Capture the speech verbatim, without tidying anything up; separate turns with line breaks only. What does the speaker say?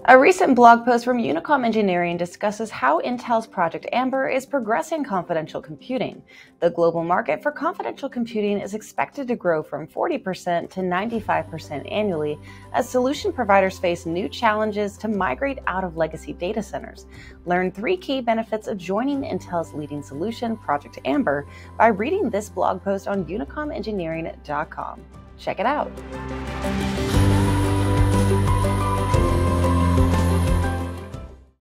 A recent blog post from UNICOM Engineering discusses how Intel's Project Amber is progressing confidential computing. The global market for confidential computing is expected to grow from forty percent to ninety-five percent annually as solution providers face new challenges to migrate out of legacy data centers. Learn three key benefits of joining Intel's leading solution, Project Amber, by reading this blog post on unicom engineering dot com. Check it out.